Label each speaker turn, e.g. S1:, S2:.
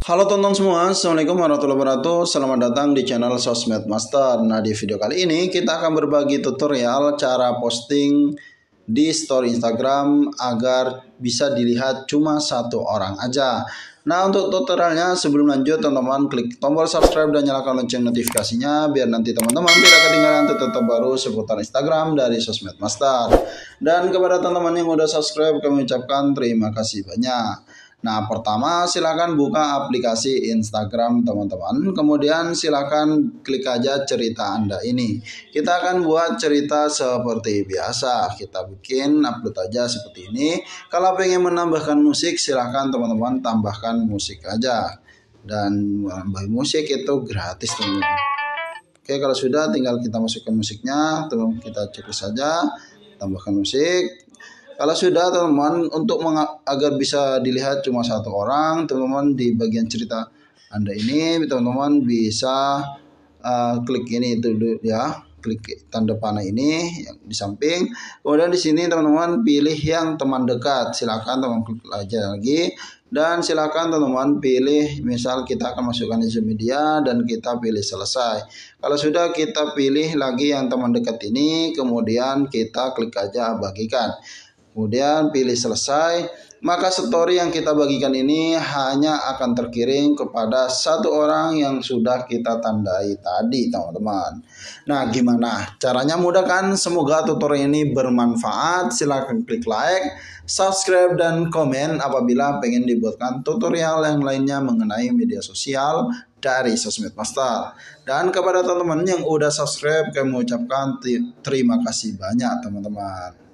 S1: Halo teman-teman semua, Assalamualaikum warahmatullahi wabarakatuh. Selamat datang di channel Sosmed Master. Nah, di video kali ini kita akan berbagi tutorial cara posting di story Instagram agar bisa dilihat cuma satu orang aja. Nah, untuk tutorialnya sebelum lanjut teman-teman klik tombol subscribe dan nyalakan lonceng notifikasinya biar nanti teman-teman tidak ketinggalan tutorial baru seputar Instagram dari Sosmed Master. Dan kepada teman-teman yang udah subscribe kami ucapkan terima kasih banyak. Nah, pertama silakan buka aplikasi Instagram teman-teman. Kemudian silakan klik aja cerita Anda ini. Kita akan buat cerita seperti biasa. Kita bikin upload aja seperti ini. Kalau pengen menambahkan musik silakan teman-teman tambahkan musik aja. Dan menambah musik itu gratis teman-teman. Oke, kalau sudah tinggal kita masukkan musiknya. Teman-teman kita cek saja, tambahkan musik. Kalau sudah teman-teman, untuk agar bisa dilihat cuma satu orang, teman-teman di bagian cerita Anda ini, teman-teman bisa klik ini dulu ya, klik tanda panah ini yang di samping. Kemudian di sini teman-teman pilih yang teman dekat, silakan teman klik aja lagi. Dan silakan teman-teman pilih, misal kita akan masukkan di media dan kita pilih selesai. Kalau sudah kita pilih lagi yang teman dekat ini, kemudian kita klik aja bagikan. Kemudian pilih selesai, maka story yang kita bagikan ini hanya akan terkirim kepada satu orang yang sudah kita tandai tadi teman-teman. Nah, gimana? Caranya mudah kan? Semoga tutorial ini bermanfaat. Silahkan klik like, subscribe, dan komen apabila pengen dibuatkan tutorial yang lainnya mengenai media sosial dari Sosmed Master. Dan kepada teman-teman yang udah subscribe, kami ucapkan terima kasih banyak teman-teman.